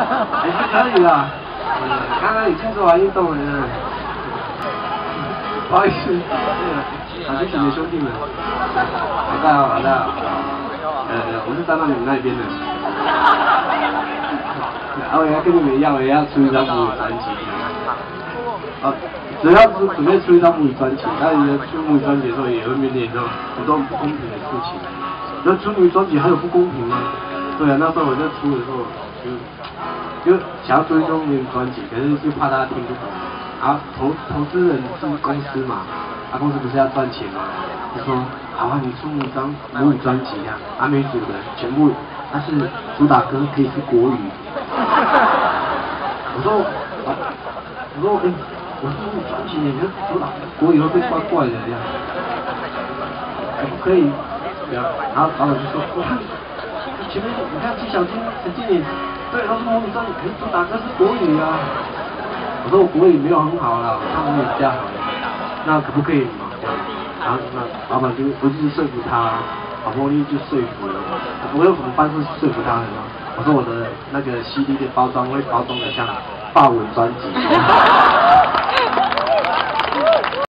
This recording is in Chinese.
还是可以的。刚刚你去做完运动了，不好意思，好谢谢你的兄弟们，好的好的，我是站到你们那边的。我也要跟你们一样，我也要出一张母语专辑。主要是准备出一张母语专辑，但是出母语专辑的时候也会面临到很多不公平的事情。那出母语专辑还有不公平吗？对啊，那时候我在出的时候就想要出一张母语专辑，可是就怕大家听不懂。然后投资人是公司嘛，公司不是要赚钱嘛？就说好啊，你出一张母语专辑啊，阿美族的全部，但是主打歌可以是国语。我说我是母语专辑，你看主打国语会不会怪怪的这样？可以，然后老板就说，我看前面你看纪晓君、陈建年，对，都是母语专辑，可是主打歌是国语啊。我说我国语没有很好啦，我唱国语比较好，那可不可以嘛？然后那老板就我就是说服他，好不容易就说服了。我用什么方式说服他的呢？我说我的那个 CD 的包装会包装的像法文专辑。